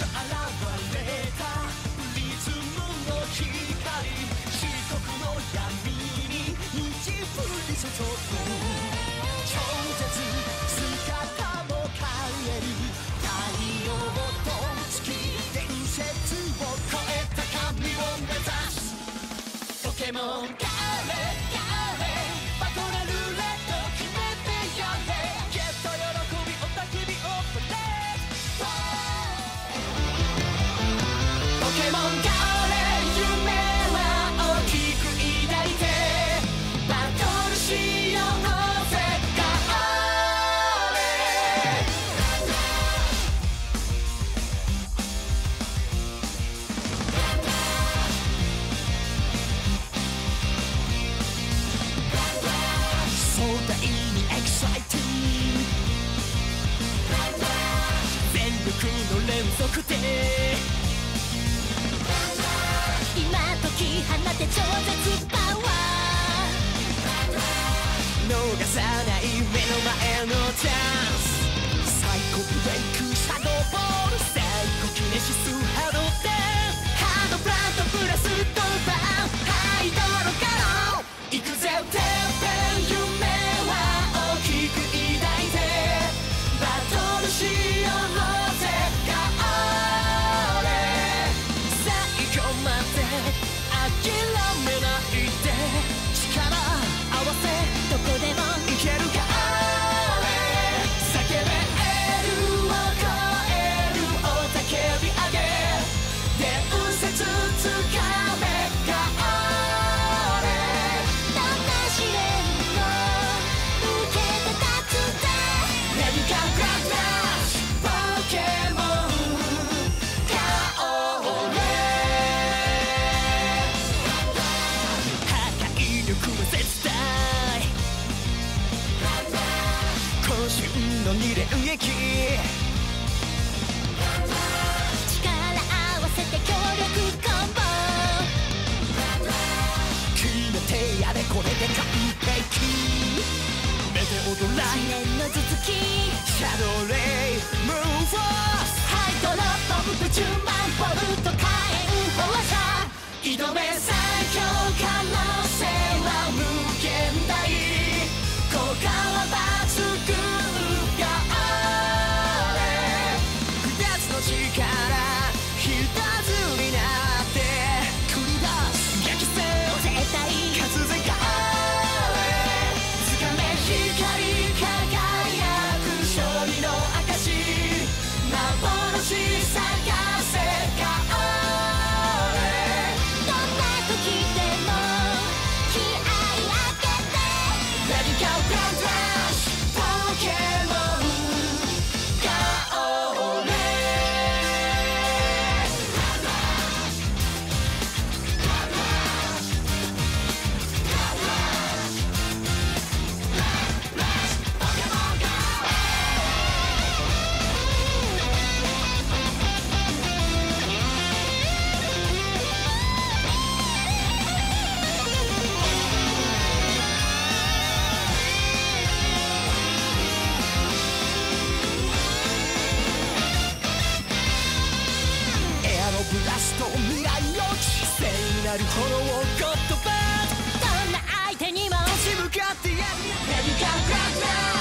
れたリズムの光四国の闇に虹降り注ぐ超絶姿も変える太陽と月伝説を超えた神を目指すポケモンガーレバトルルーレット決めてやれゲット喜びおたけびオープレートポケモンガーレ夢は大きく抱いてバトルしようぜガーレ壮大にエキサイティング全力の連続で今解き放て超絶パワー逃さない目の前のチャンスサイコブレイクシャドーボールサイコキネシスハドデンハードプラントプラスドバンハイドロガロン行くぜてっぺん夢は大きく抱いてバトルしようぜガーレ最後まで諦めないで力合わせどこでもいけるガーレ叫べるを超える雄たけび上げ伝説つかめガーレどんな試練も受けて立つぜレディカグランダッシュポケモンガオレ破壊力は絶対渾身の二連撃力合わせて強力コンボ決めてやれこれで完璧目で踊ら試練の続きシャドウレイムーンフォースハイドロボンプ10万ボルト火炎放射挑め最強可能性は無限大効果は抜群ガーレ2つの力一つになって繰り出す激戦絶対勝つぜガーレ掴め光輝く勝利の証幻探せガーレどんな時でも気合い当ててレディカグランドラッシュポケモンガオレエアロブラスト未来予知聖なる炎をゴッドバードどんな相手にも立ち向かってやるレディカグランドラッシュ